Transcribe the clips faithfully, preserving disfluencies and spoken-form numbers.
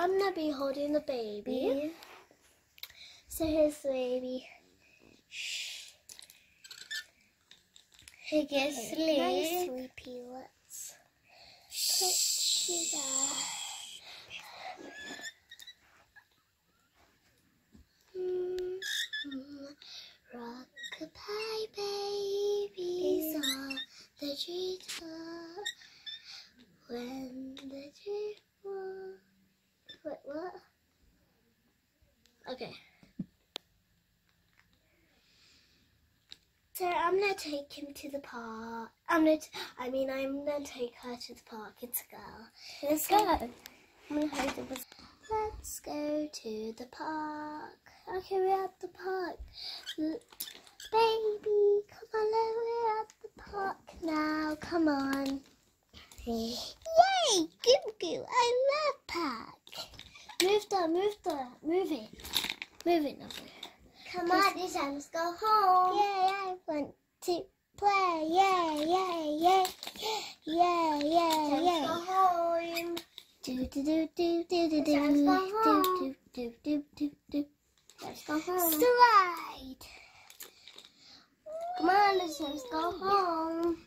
I'm gonna be holding the baby. Yeah. So here's the baby. Shh. He gets Okay, sleep. nice sleepy. Let's put you there. Mm-hmm. Rock-a-bye babies on the treetop. When the tree was... Wait, what? Okay. So I'm gonna take him to the park. I'm gonna. T I mean, I'm gonna take her to the park. It's a girl. Let's go. I'm gonna hold it with. Let's go to the park. Okay, we're at the park. L Baby, come on, we're at the park now. Come on. Yay! Goo goo! I love park. Move that, move that, move it, move it, Novi. Come on, it's time to go home. Yay! I want to play. Yay! Yay! Yay! Yeah! Yeah! Time Yeah! to go home. Do do do do do do do Let's go home. do do do do do. Let's go home. Slide. Come on, it's time to go home.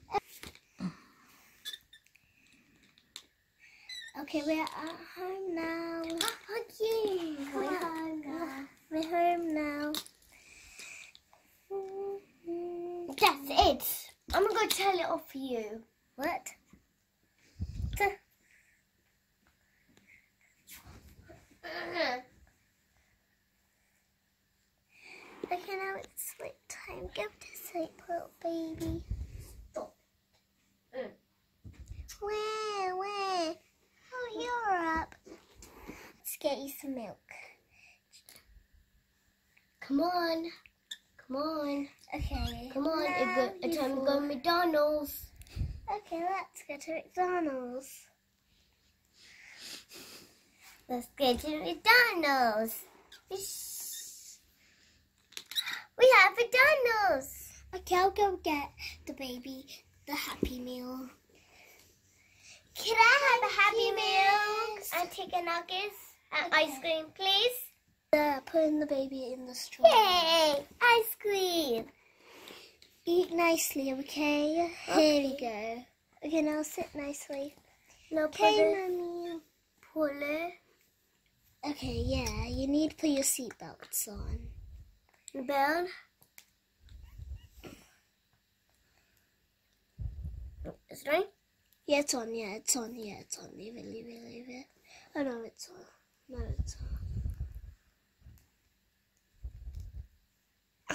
Okay, we're at home now. Oh, yeah. We're Come on. home now. We're home now. That's it. I'm gonna go tell it off for you. What? Okay, now it's sleep time. Go to sleep, little baby. Stop. Mm. Where, where? Oh, you're up. Let's get you some milk. Come on. Come on. Okay. Come on. now It's, it's you time to fall. go to McDonald's. Okay, let's go to McDonald's. Let's get to McDonald's. We have McDonald's. Okay, I'll go get the baby the Happy Meal. Can I have a Happy Yes. Meal and chicken nuggets and Okay. ice cream, please? Uh, putting the baby in the straw. Yay! Ice cream. Eat nicely, okay? Here we go. Okay, now sit nicely. No, Okay, pull it. mommy. Pull it. Okay, yeah, you need to put your seatbelts on. Down. It's right. Yeah, it's on, yeah, it's on, yeah, it's on. Leave it, leave it, leave it. Oh, no, it's on. No, it's on.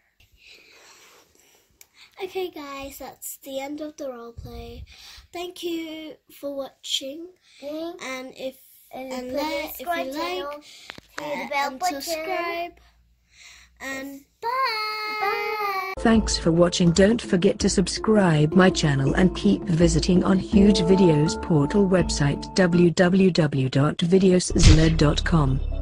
Okay, guys, that's the end of the role play. Thank you for watching. Thank And if And, and put like, the if you subscribe like, channel, uh, hit the bell and button. subscribe. And Bye. Bye. Thanks for watching. Don't forget to subscribe my channel and keep visiting on Huge Videos portal website w w w dot videoszler dot com.